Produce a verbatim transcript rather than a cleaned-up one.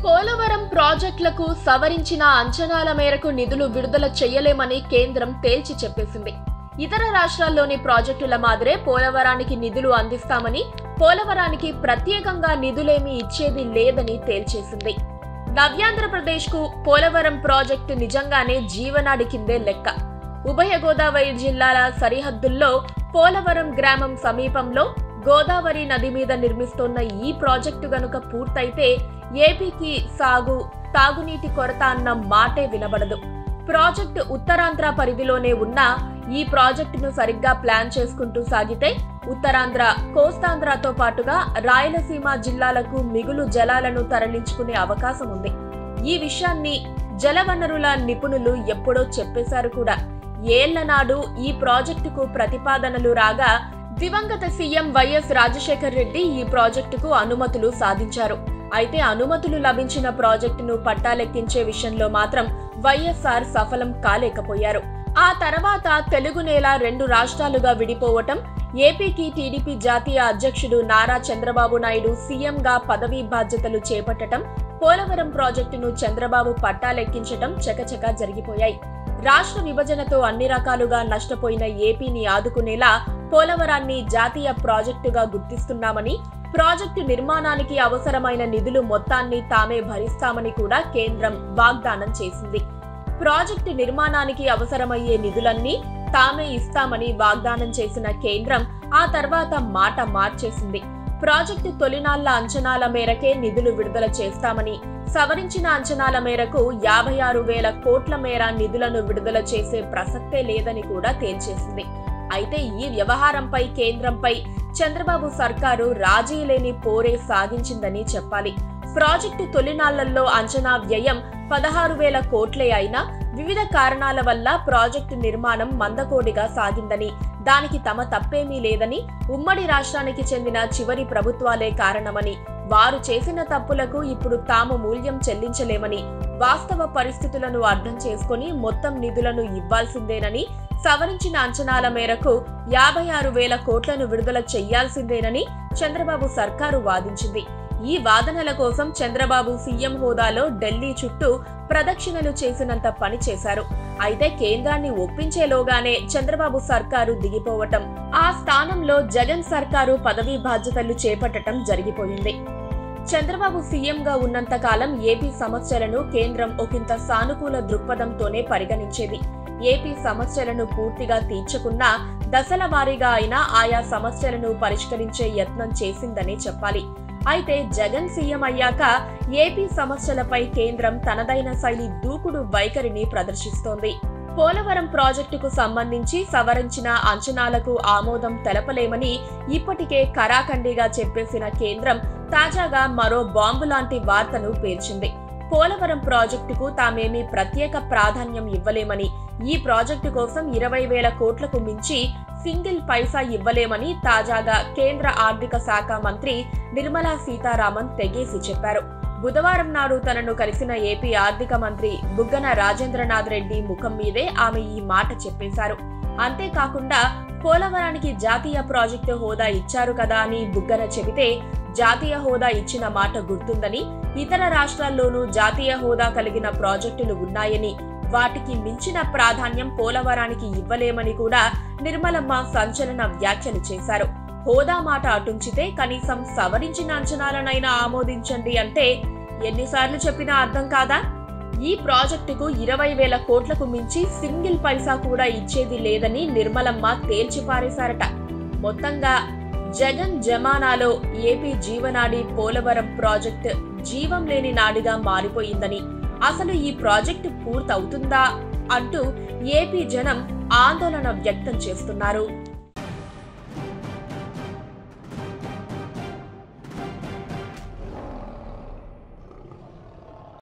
పోలవరం ప్రాజెక్టులకు సవరించిన అంచనాల మేరకు నిధులు విడుదల చేయలేమని కేంద్రం తేల్చి చెప్పేసింది. ఇతర రాష్ట్రాల్లోని ప్రాజెక్టుల మాదిరే పోలవరానికి నిధులు అందిస్తామని, పోలవరానికి ప్రత్యేకంగా నిధులేమీ ఇచ్చేది లేదని తేల్చేసింది. నవ్యాంధ్రప్రదేశ్ కు పోలవరం ప్రాజెక్టు నిజంగానే జీవనాడి కిందే లెక్క. ఉభయ గోదావరి జిల్లాల సరిహద్దుల్లో పోలవరం గ్రామం సమీపంలో గోదావరి నది మీద నిర్మిస్తోన్న ఈ ప్రాజెక్టు గనుక పూర్తయితే ఏపీకి సాగు, తాగునీటి కొరత అన్న మాటే వినబడదు. ప్రాజెక్టు ఉత్తరాంధ్ర పరిధిలోనే ఉన్న ఈ ప్రాజెక్టును సరిగ్గా ప్లాన్ చేసుకుంటూ సాగితే ఉత్తరాంధ్ర, కోస్తాంధ్రతో పాటుగా రాయలసీమ జిల్లాలకు మిగులు జలాలను తరలించుకునే అవకాశం ఉంది. ఈ విషయాన్ని జలవనరుల నిపుణులు ఎప్పుడో చెప్పేశారు కూడా. ఏళ్ల నాడు ఈ ప్రాజెక్టుకు ప్రతిపాదనలు రాగా దివంగత సీఎం వైఎస్ రాజశేఖర్ రెడ్డి ఈ ప్రాజెక్టుకు అనుమతులు సాధించారు. అయితే అనుమతులు లభించిన ప్రాజెక్టును పట్టాలెక్కించే విషయంలో మాత్రం వైఎస్ఆర్ సఫలం కాలేకపోయారు. ఆ తర్వాత తెలుగు నేల రెండు రాష్ట్రాలుగా విడిపోవటం, ఏపీకి టీడీపీ జాతీయ అధ్యక్షుడు నారా చంద్రబాబు నాయుడు సీఎంగా పదవీ బాధ్యతలు చేపట్టడం, పోలవరం ప్రాజెక్టును చంద్రబాబు పట్టాలెక్కించటం చకచకా జరిగిపోయాయి. రాష్ట్ర విభజనతో అన్ని రకాలుగా నష్టపోయిన ఏపీని ఆదుకునేలా పోలవరాన్ని జాతీయ ప్రాజెక్టుగా గుర్తిస్తున్నామని, ప్రాజెక్టు నిర్మాణానికి అవసరమైన నిధులు మొత్తాన్ని తామే భరిస్తామని కూడా కేంద్రం వాగ్దానం చేసింది. ప్రాజెక్టు నిర్మాణానికి అవసరమయ్యే నిధులన్నీ తామే ఇస్తామని వాగ్దానం చేసిన కేంద్రం ఆ తర్వాత మాట మార్చేసింది. ప్రాజెక్టు తొలినాళ్ల అంచనాల మేరకే నిధులు విడుదల చేస్తామని, సవరించిన అంచనాల మేరకు యాభై ఆరు వేల కోట్ల మేర నిధులను విడుదల చేసే ప్రసక్తే లేదని కూడా తేల్చేసింది. అయితే ఈ వ్యవహారంపై కేంద్రంపై చంద్రబాబు సర్కారు రాజీ లేని పోరే సాగించిందని చెప్పాలి. ప్రాజెక్టు తొలినాళ్లలో అంచనా వ్యయం పదహారు వేల కోట్లే అయినా వివిధ కారణాల వల్ల ప్రాజెక్టు నిర్మాణం మందకోడిగా సాగిందని, దానికి తమ తప్పేమీ లేదని, ఉమ్మడి రాష్ట్రానికి చెందిన చివరి ప్రభుత్వాలే కారణమని, వారు చేసిన తప్పులకు ఇప్పుడు తాము మూల్యం చెల్లించలేమని, వాస్తవ పరిస్థితులను అర్థం చేసుకుని మొత్తం నిధులను ఇవ్వాల్సిందేనని, సవరించిన అంచనాల మేరకు యాభై ఆరు వేల కోట్లను విడుదల చెయ్యాల్సిందేనని చంద్రబాబు సర్కారు వాదించింది. ఈ వాదనల కోసం చంద్రబాబు సీఎం హోదాలో ఢిల్లీ చుట్టూ ప్రదక్షిణలు చేసినంత పని చేశారు. అయితే కేంద్రాన్ని ఒప్పించేలోగానే చంద్రబాబు సర్కారు దిగిపోవటం, ఆ స్థానంలో జగన్ సర్కారు పదవీ బాధ్యతలు చేపట్టడం జరిగిపోయింది. చంద్రబాబు సీఎంగా ఉన్నంత కాలం ఏపీ సమస్యలను కేంద్రం ఒకంత సానుకూల దృక్పథంతోనే పరిగణించేది. ఏపీ సమస్యలను పూర్తిగా తీర్చకున్నా దశల వారీగా అయినా ఆయా సమస్యలను పరిష్కరించే యత్నం చేసిందనే చెప్పాలి. అయితే జగన్ సీఎం అయ్యాక ఏపీ సమస్యలపై కేంద్రం తనదైన శైలి దూకుడు వైఖరిని ప్రదర్శిస్తోంది. పోలవరం ప్రాజెక్టుకు సంబంధించి సవరించిన అంచనాలకు ఆమోదం తెలపలేమని ఇప్పటికే కరాఖండిగా చెప్పేసిన కేంద్రం తాజాగా మరో బాంబు లాంటి వార్తను పేర్చింది. పోలవరం ప్రాజెక్టుకు తామేమీ ప్రత్యేక ప్రాధాన్యం ఇవ్వలేమని, ఈ ప్రాజెక్టు కోసం ఇరవై వేల కోట్లకు మించి సింగిల్ పైసా ఇవ్వలేమని తాజాగా కేంద్ర ఆర్థిక శాఖ మంత్రి నిర్మలా సీతారామన్ తెగేసి చెప్పారు. బుధవారం నాడు తనను కలిసిన ఏపీ ఆర్థిక మంత్రి బుగ్గన రాజేంద్రనాథ్ రెడ్డి ముఖం మీదే ఆమె ఈ మాట చెప్పేశారు. అంతేకాకుండా పోలవరానికి జాతీయ ప్రాజెక్టు హోదా ఇచ్చారు కదా అని బుగ్గన చెబితే, జాతీయ హోదా ఇచ్చిన మాట గుర్తుందని, ఇతర రాష్ట్రాల్లోనూ జాతీయ హోదా కలిగిన ప్రాజెక్టులు ఉన్నాయని, వాటికి మించిన ప్రాధాన్యం పోలవరానికి ఇవ్వలేమని కూడా నిర్మలమ్మ సంచలన వ్యాఖ్యలు చేశారు. హోదా మాట అటుంచితే కనీసం సవరించిన అంచనాలనైనా ఆమోదించండి అంటే ఎన్నిసార్లు చెప్పినా అర్థం కాదా? ఈ ప్రాజెక్టుకు ఇరవై వేల కోట్లకు మించి సింగిల్ పైసా కూడా ఇచ్చేది లేదని నిర్మలమ్మ తేల్చి పారేశారట. మొత్తంగా జగన్ జమానాలో ఏపీ జీవనాడి పోలవరం ప్రాజెక్టు జీవం లేని నాడిగా మారిపోయిందని, అసలు ఈ ప్రాజెక్టు పూర్తవుతుందా అంటూ ఏపీ జనం ఆందోళన వ్యక్తం చేస్తున్నారు.